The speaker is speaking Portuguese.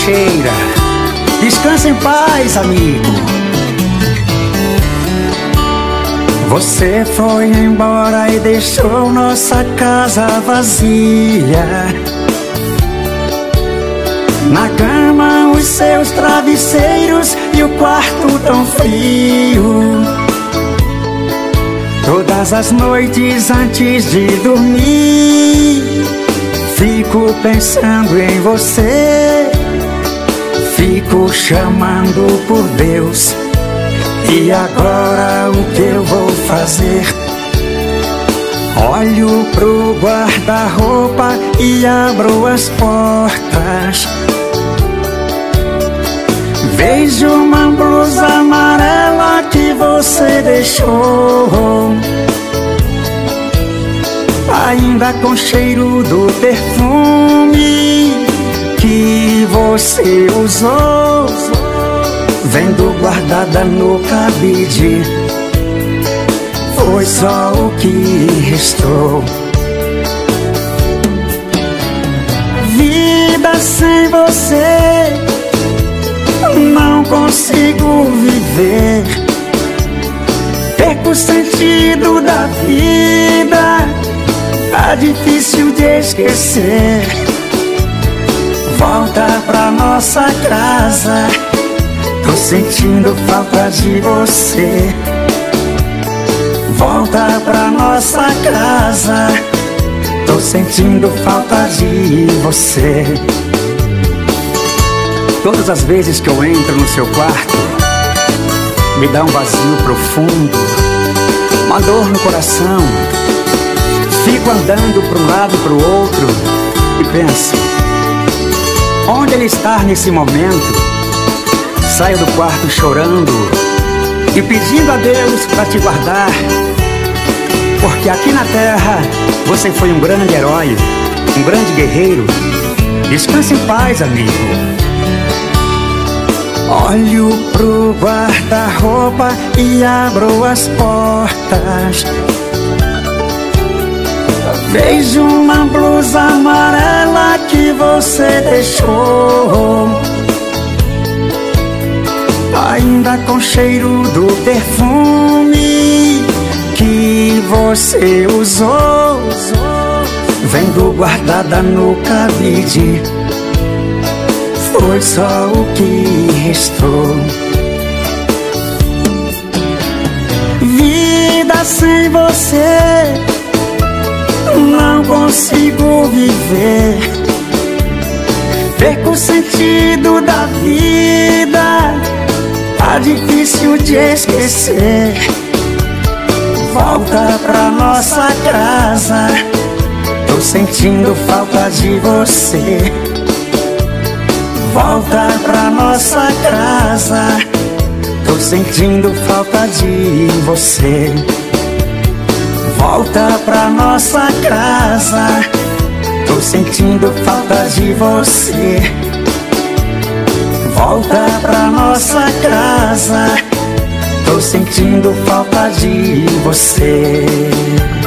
Teixeira. Descansa em paz, amigo. Você foi embora e deixou nossa casa vazia. Na cama os seus travesseiros e o quarto tão frio. Todas as noites antes de dormir, fico pensando em você. Fico chamando por Deus. E agora o que eu vou fazer? Olho pro guarda-roupa e abro as portas. Vejo uma blusa amarela que você deixou, ainda com cheiro do perfume que você usou. Vendo guardada no cabide, foi só o que restou. Vida sem você, não consigo viver. Perco o sentido da vida, tá difícil de esquecer. Volta pra nossa casa, tô sentindo falta de você. Volta pra nossa casa, tô sentindo falta de você. Todas as vezes que eu entro no seu quarto, me dá um vazio profundo, uma dor no coração. Fico andando pra um lado e pro outro e penso, onde ele está nesse momento? Saio do quarto chorando e pedindo a Deus para te guardar, porque aqui na terra você foi um grande herói, um grande guerreiro. Descanse em paz, amigo. Olho pro guarda-roupa e abro as portas. Vejo uma blusa amarela que você deixou, ainda com cheiro do perfume que você usou. Vendo guardada no cabide, foi só o que restou. Vida sem você, não consigo viver. Perco o sentido da vida, tá difícil de esquecer. Volta pra nossa casa, tô sentindo falta de você. Volta pra nossa casa, tô sentindo falta de você. Volta pra nossa casa, tô sentindo falta de você. Volta pra nossa casa, tô sentindo falta de você.